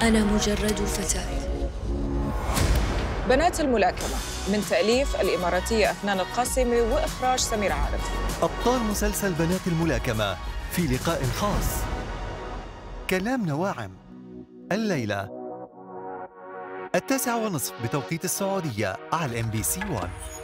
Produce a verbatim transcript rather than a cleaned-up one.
أنا مجرد فتاة. بنات الملاكمة من تأليف الإماراتية أفنان القاسمي وإخراج سمير عارف. أبطال مسلسل بنات الملاكمة في لقاء خاص. كلام نواعم الليلة التاسعة ونصف بتوقيت السعودية على إم بي سي واحد.